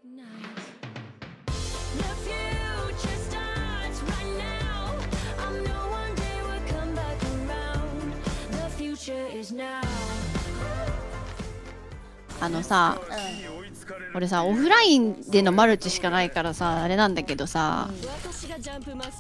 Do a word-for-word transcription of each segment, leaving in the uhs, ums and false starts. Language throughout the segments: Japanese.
あのさ、うん、俺さオフラインでのマルチしかないからさあれなんだけどさ、うん、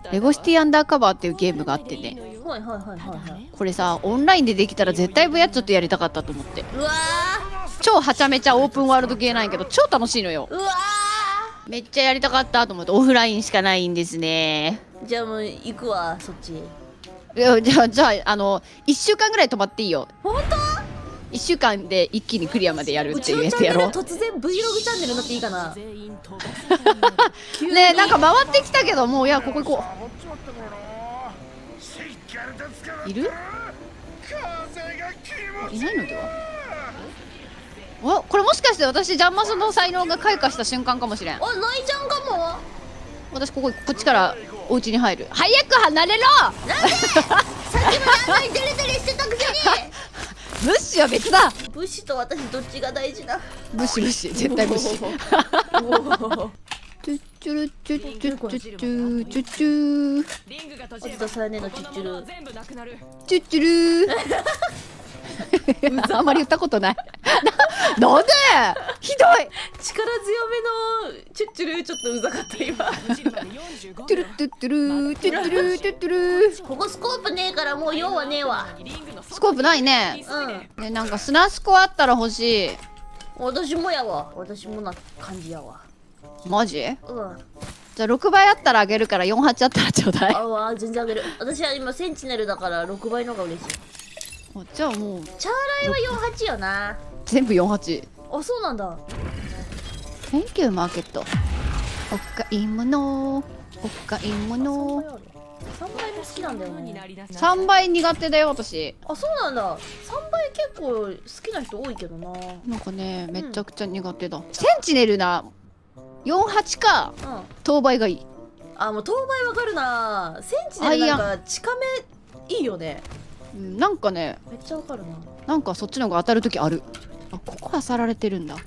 レゴシティアンダーカバーっていうゲームがあってね、 はいはいはいはいはい、 これさオンラインでできたら絶対ブヤッチョとやりたかったと思って。 うわ超はちゃめちゃオープンワールド系なんやけど超楽しいのよ。 うわめっちゃやりたかったと思って。オフラインしかないんですね。 じゃあもう行くわそっち。 いやじゃあじゃああのいっしゅうかんぐらい泊まっていいよ。 本当？ いっしゅうかんで一気にクリアまでやるっていうやつやろう。 突然 Vlog チャンネルになっていいかな。ねえなんか回ってきたけどもういやここ行こう。いる？いないのでは？あこれもしかして私ジャンマスの才能が開花した瞬間かもしれん。 あないちゃんかも。 私こここっちからお家に入る。早く離れろ。 なんでさっきまであんなにデレデレしてたくせに。 ブッシュは別だ。 ブッシュと私どっちが大事な。 ブッシュブッシュ絶対ブッシュ。チュッチュルチュッチュッチュッチュッチュッチュー。 おつとさやねのチュッチュルチュッチュルあんまり言ったことない。な、なんでひどい。 力強めのチュッチュルちょっとうざかった今。 トゥルトゥトゥルトゥトゥルトゥトゥル。 ここスコープねえからもう用はねえわ。 スコープないね。 うんねなんか砂スコあったら欲しい。 私もやわ。私もな感じやわ。 マジ？ うん。 じゃあろくばいあったらあげるからよんはちあったらちょうだい。 あわ全然あげる。私は今センチネルだからろくばいの方が嬉しい。 じゃあもうチャーライはよんはちよな。 全部よんはち。 あそうなんだ。 Thank you マーケット。お買い物お買い物。 さんばいも好きなんだよね。 さんばい苦手だよ私。 あそうなんだ。さんばい結構好きな人多いけどな。 なんかねめちゃくちゃ苦手だ、うん、センチネルなよんはちか、うん、当倍がいい。 あもう当倍わかるな。センチネルなんか近めいいよね。 なんかねめっちゃわかるな。なんかそっちの方が当たる時ある。あここはさられてるんだ。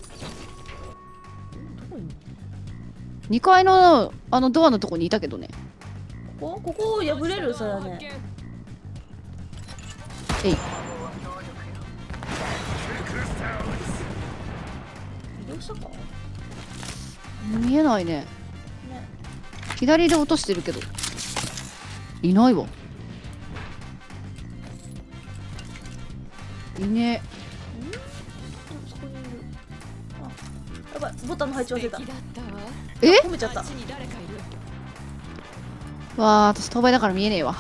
にかいのあのドアのとこにいたけどね。 ここここ破れるさやね。 えい。 移動したか？ 見えないね。ね左で落としてるけどいないわ。いねえ。 そこにいる。あ、やばい、ボタンの配置忘れた。 え？ 褒めちゃった。 わあ、私当倍だから見えねえわ。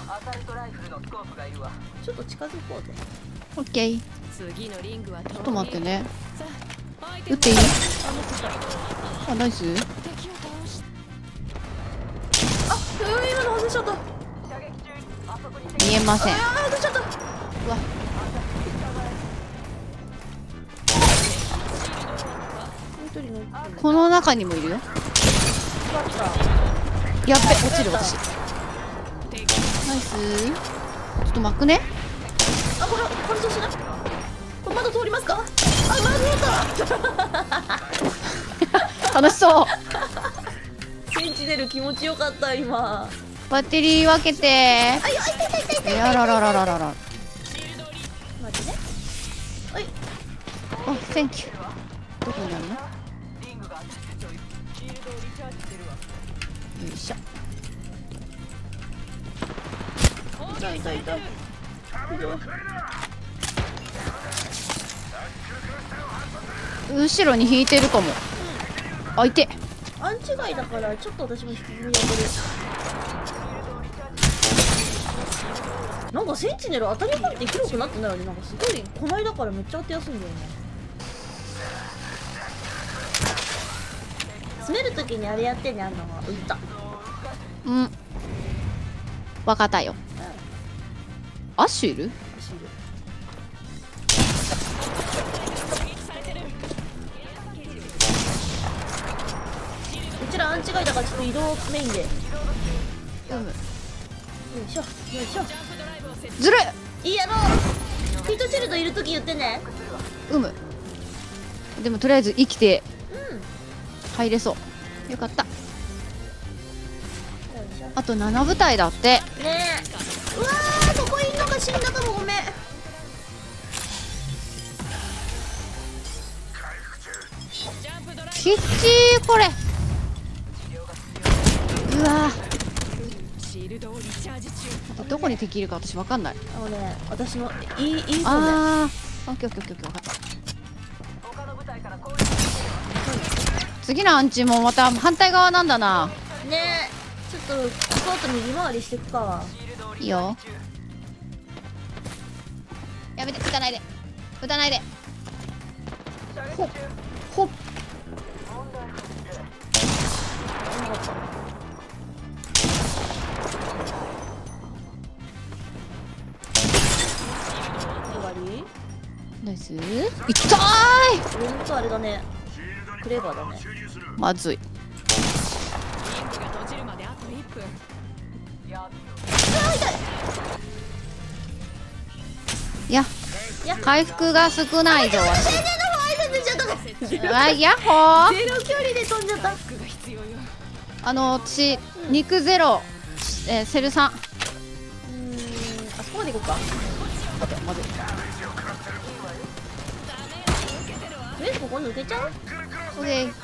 ちょっと近づこうぜ。 オッケー。ちょっと待ってね。撃っていい？あ、ナイス。 あ、今の外しちゃった。 見えません。 あ、外しちゃった。うわ。 この中にもいるよ。やっべ落ちる私。ナイス。ちょっと巻くね。 あこれ乾燥しない。これ窓通りますか？あ窓通った。 楽しそう。 センチネル気持ちよかった今。 バッテリー分けて。あいや痛い痛い痛い痛い。 やらららららら。 待ってね。はい。 あ、センキュー。どこにあるの？よいしょ。 痛い痛い痛い。 後ろに引いてるかも。あ、いて。 アンチ外だからちょっと私も引きずりやってる。なんかセンチネル当たり判定広くなってないよね。なんかすごいこないだからめっちゃ当てやすいんだよね。詰めるときにあれやってね。あんのは打った。 うんわかったよ。アッシュいる？ アッシュいる。うちらアンチ外だからちょっと移動メインで。 うむ。 よいしょよいしょ。 ずるいいやろ。ヒートシールドいるとき言ってね。 うむ。でもとりあえず生きてうん入れそう。よかった。あとなな部隊だって。 ねえ。うわー、そこいんのが死んだかも。ごめん。 きっちーこれ。うわー、どこに敵いるか私わかんない。 あのね、私のいいいいそうね。 ああ、オッケーオッケーオッケーオッケー、分かった。次のアンチもまた反対側なんだな。 ねえ、ちょっとスポート右回りしていくか。 いいよ。やめて、撃たないで撃たないで。ほっほっ。終わり。ナイス。痛い。 ほんとあれだね、クレーバーだね。 まずい。いや、回復が少ないぞ。あ、ヤッホー。 ゼロ距離で飛んじゃった。 あの私肉ゼロ、えー、セルさん。うーん、あそこまで行こうか。待って、まずい。え、ここ抜けちゃう？ オッケー。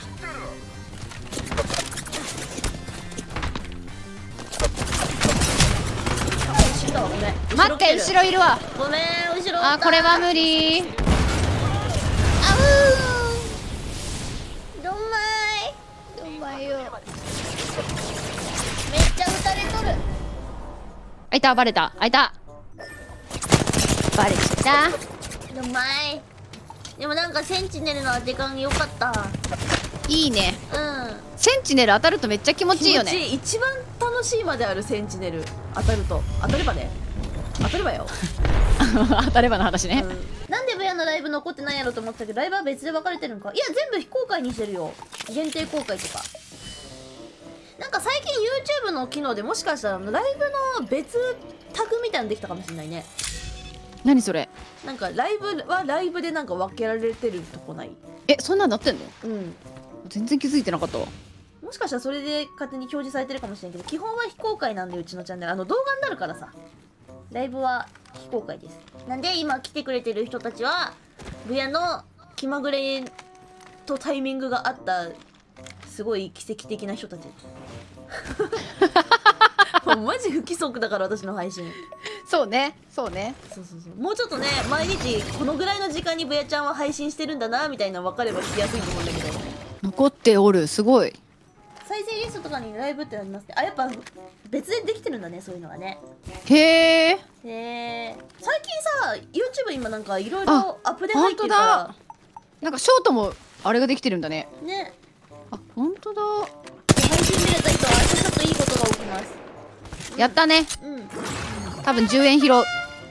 死んだわ、ごめん。 待って、後ろいるわ。 ごめん、後ろ。 あ、これは無理。あうー。どんまい。 どんまいよ。 めっちゃ撃たれとる。 あいた、バレた。あいた。バレちゃった。 どんまい。でもなんかセンチネルの当て感良かった。 いいね。 うん。 センチネル当たるとめっちゃ気持ちいいよね。 気持ちいい。一番楽しいまであるセンチネル当たると。当たればね。当たればよ。 当たればの話ね。 うん、なんでブヤのライブ残ってないやろと思ってたけど、ライブは別で分かれてるんか。いや、全部非公開にしてるよ。限定公開とか。なんか最近 YouTube の機能でもしかしたらライブの別タグみたいなのできたかもしれないね。 何それ。 なんかライブはライブでなんか分けられてるとこない？ え、そんなんなってんの？ うん。 全然気づいてなかったわ。 もしかしたらそれで勝手に表示されてるかもしれんけど、基本は非公開なんで、うちのチャンネル。あの動画になるからさ。ライブは非公開です。なんで今来てくれてる人たちは、ブヤの気まぐれとタイミングがあった、すごい奇跡的な人たち。もうマジ不規則だから、私の配信。 そうね、そうね。 そうそうそう。もうちょっとね、毎日このぐらいの時間にブヤちゃんは配信してるんだなみたいなの分かれば聞きやすいと思うんだけど。 残っておる、すごい。 再生リストとかにライブってありますね。あ、やっぱ別でできてるんだね、そういうのがね。 へえ。 へえ。最近さ、YouTube 今なんかいろいろアップデート入ってるから。 なんかショートもあれができてるんだね。 ね。 あ、本当だ。 配信見れた人は明日ちょっといいことが起きます。 うん、やったね。 うん。 多分じゅうえん拾う。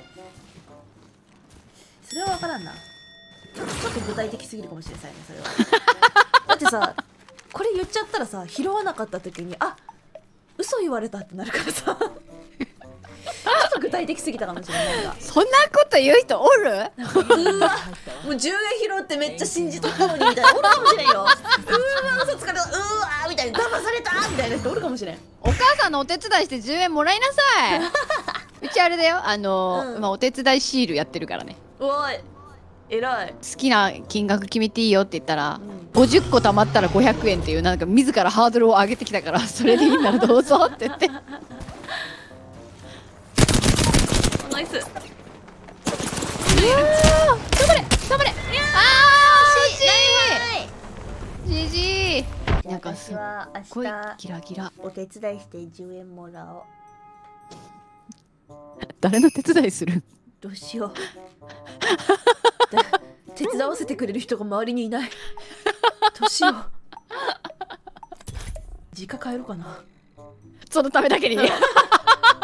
それは分からんな。ちょっとちょっと具体的すぎるかもしれないね、それは。だってさ、これ言っちゃったらさ、拾わなかった時に、あ、嘘言われたってなるからさ。ちょっと具体的すぎたかもしれないが。 そんなこと言う人おる？ うわ、もうじゅうえん拾ってめっちゃ信じとったのにみたいなおるかもしれんよ。うわ、嘘つかれた、うわーみたいな、騙されたみたいな人おるかもしれん。 お母さんのお手伝いしてじゅうえんもらいなさい。うちあれだよ、あのーうん、まあお手伝いシールやってるからね。 おい、偉い。 好きな金額決めていいよって言ったら、うん、ごじゅっこ貯まったらごひゃくえんっていう、なんか自らハードルを上げてきたから、それでいいならどうぞって言って。 ナイス。うわー、頑張れ頑張れ。あー、惜しい。じじい。なんかすっごいギラギラ。 お手伝いしてじゅうえんもらおう。 誰の手伝いする？ どうしよう。手伝わせてくれる人が周りにいない。どうしよう。実家帰ろうかな。 そのためだけにね。